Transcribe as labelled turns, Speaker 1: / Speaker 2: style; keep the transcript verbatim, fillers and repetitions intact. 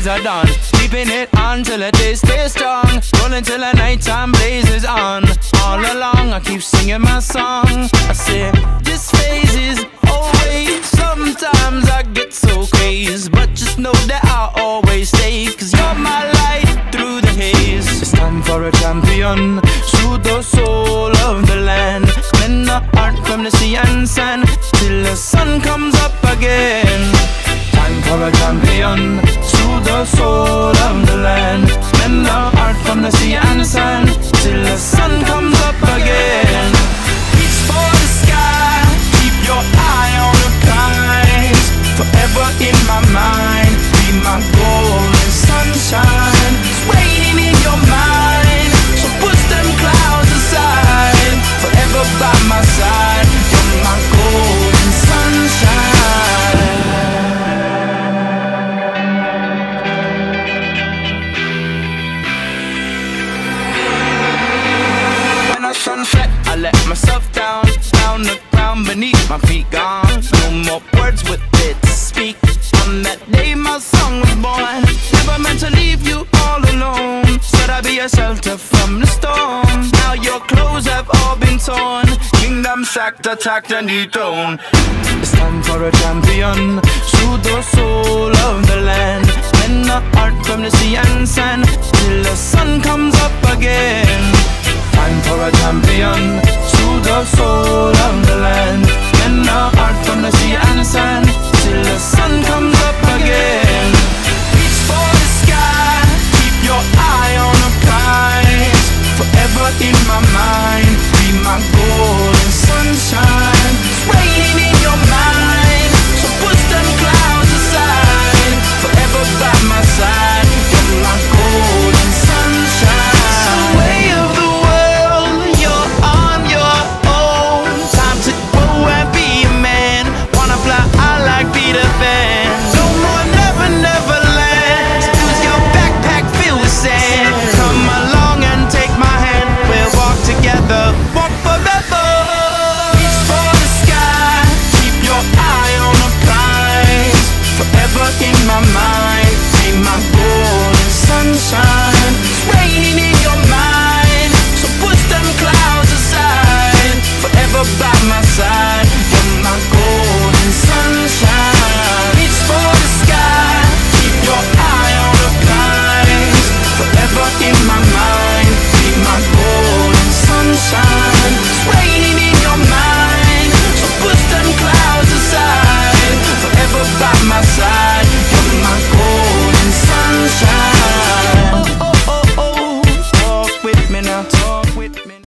Speaker 1: days are done. Keeping it on till the day stays strong. Rolling till the nighttime blazes on. All along I keep singing my song. I say this phase is always. Sometimes I get so crazy, but just know that I'll always stay. Cause you're my light through the haze. It's time for a champion. Soothe the soul of the land. Cleanse the heart from the sea and sand till the sun comes up again. Time for a champion. Soothe the soul of the land. Cleanse the heart from the sea and sand till the sun comes up again. Reach for the sky. Keep your eye on the prize. Forever in my mind. Be my golden sunshine. It's raining in your mind, so push them clouds aside. Forever by my side. You're my golden sunshine. When I sunset, I let myself down. Down the ground beneath my feet gone. No more words with it to speak. On that day my song was born. Never meant to leave you all alone. Said I'd be a shelter from the storm. Now your clothes have all been torn. Kingdom sacked, attacked and dethroned. It's time for a champion. Soothe the soul of the land. Cleanse the heart from the sea and sand till the sun comes up again. Time for a champion. Soothe the soul